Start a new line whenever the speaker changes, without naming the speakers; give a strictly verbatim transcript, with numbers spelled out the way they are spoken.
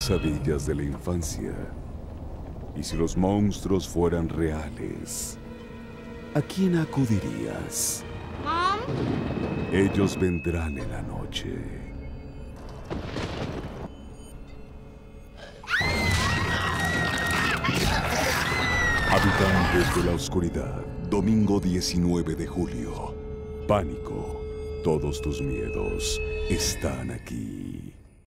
pesadillas de la infancia. Y si los monstruos fueran reales, ¿a quién acudirías?
Mom?
Ellos vendrán en la noche. Habitantes de la oscuridad, domingo diecinueve de julio. Pánico. Todos tus miedos están aquí.